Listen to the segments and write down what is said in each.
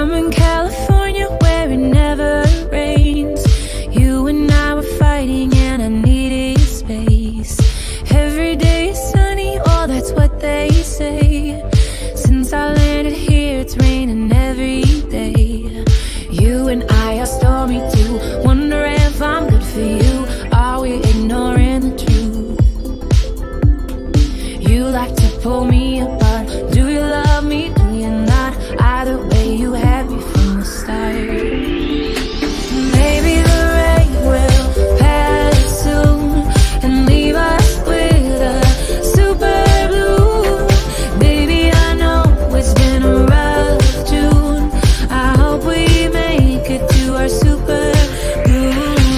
I'm in California where it never rains. You and I were fighting and I needed space. Every day is sunny, oh that's what they say. Since I landed here it's raining every day. You and I are stormy too. Wonder if I'm good for you. Are we ignoring the truth? You like to pull me apart. Do you love me? Do you not? Either way you had me from the start. Maybe the rain will pass soon and leave us with a super blue. Baby, I know it's been a rough June. I hope we make it to our super blue.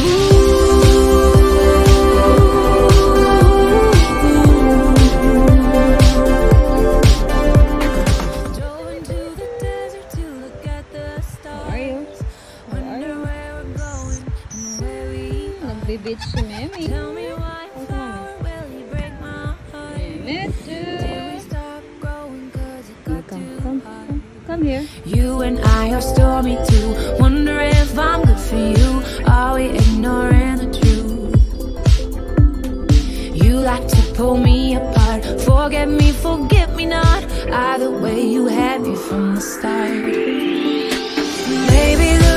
Drove into the desert to look at the stars. Wonder where we're going and where we are. Nagbibitch si Memi. Tell me why flower will he break my heart? Did we stop growing 'cause it got too hard? Come here. You and I are stormy too. Wonder if I'm good for you. Are we ignoring the truth? You like to pull me apart. Forget me, forget me not. Either way you had me from the start. Maybe